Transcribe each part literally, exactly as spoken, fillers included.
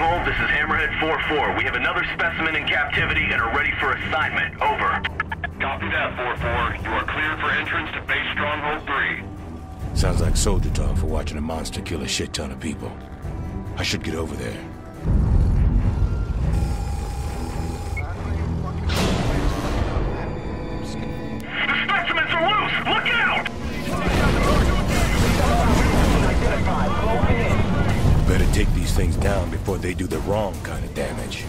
Stronghold, this is Hammerhead four four. We have another specimen in captivity and are ready for assignment. Over. Copy that, four four. You are cleared for entrance to base Stronghold three. Sounds like soldier talk for watching a monster kill a shit ton of people. I should get over there. The specimens are loose! Look out! Better take these things down before they do the wrong kind of damage.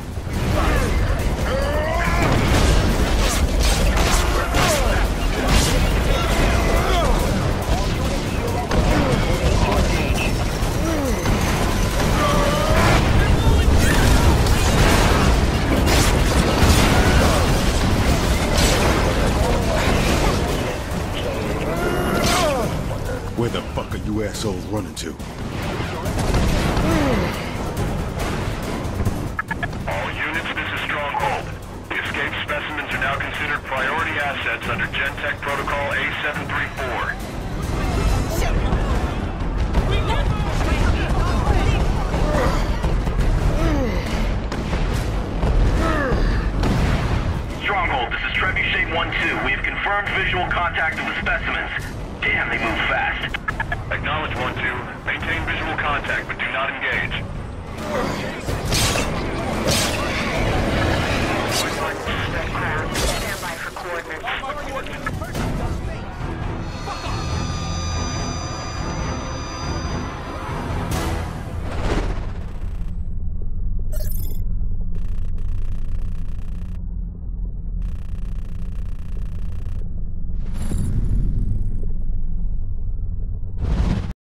Where the fuck are you assholes running to? All units, this is Stronghold. The escaped specimens are now considered priority assets under Gentech Protocol A seven three four. Stronghold, this is Trebuchet one two. We have confirmed visual contact of the specimens. Damn, they move fast. Acknowledge one two. Maintain visual contact, but do not engage. Stand by for coordinates.